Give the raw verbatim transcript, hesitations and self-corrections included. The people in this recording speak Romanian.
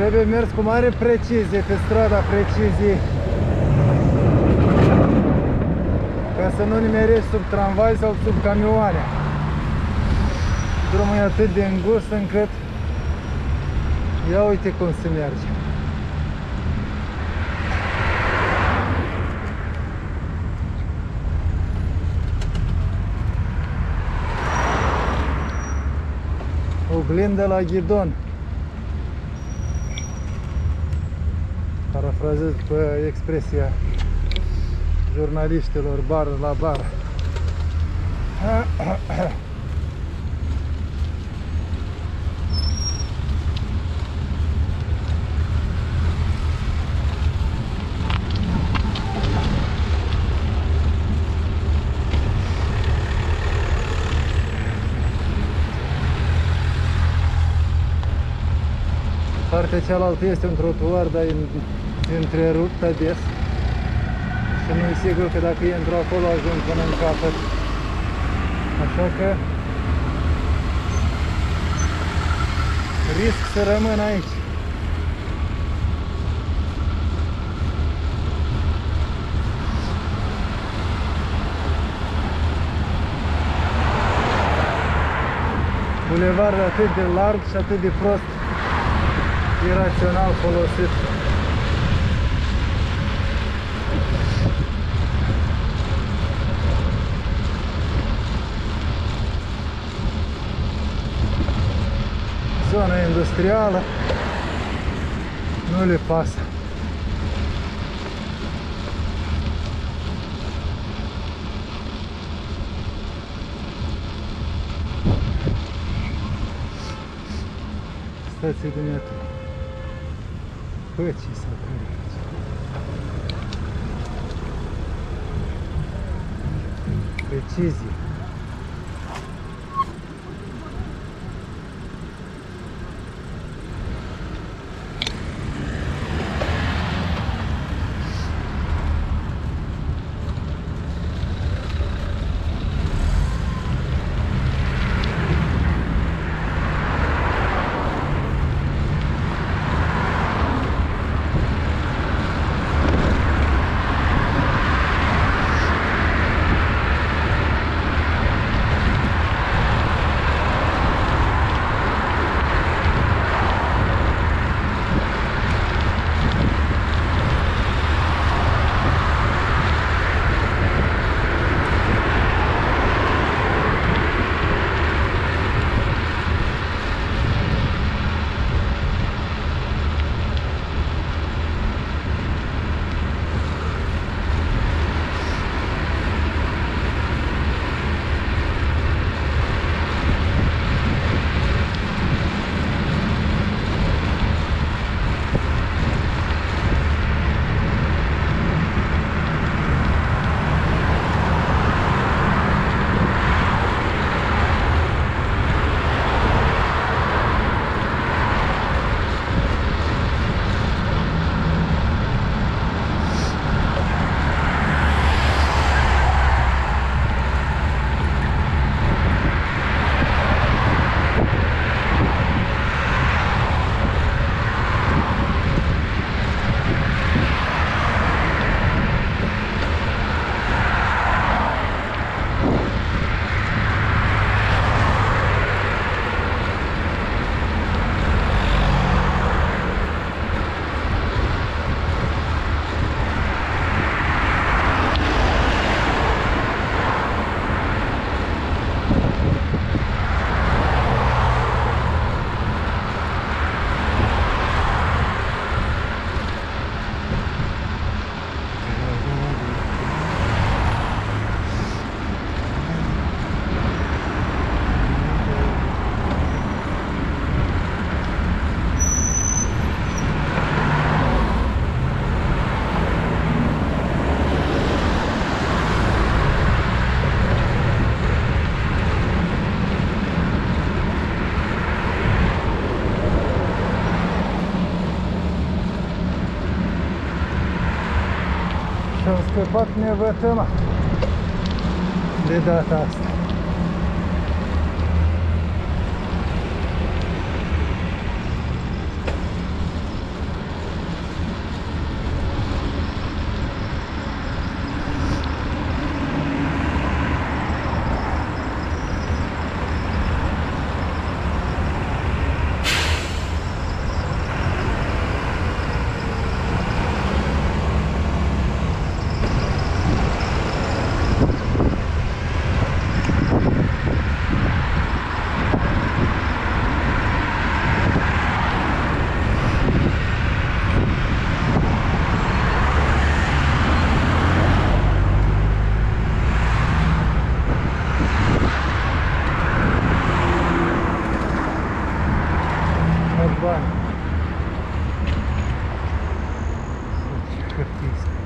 Trebuie mers cu mare precizie pe strada precizie, ca să nu nimerești sub tramvai sau sub camioane. Drumul e atât de îngust încât ia uite cum se merge. Oglindă la ghidon. Parafrazez pe expresia jurnaliștilor, bar la bar. Partea cealaltă este un trotuar, dar e întrerupt ades. Și nu e sigur că dacă intru acolo ajung până în capăt. Așa că risc să rămân aici. Bulevard atât de larg și atât de prost, irațional folosit. Zona industrială, nu le pasă. Stație de metro. Păcii s-a aici. Precizie. Și-am scăpat nevătăma de data asta. bani. Ce hârtii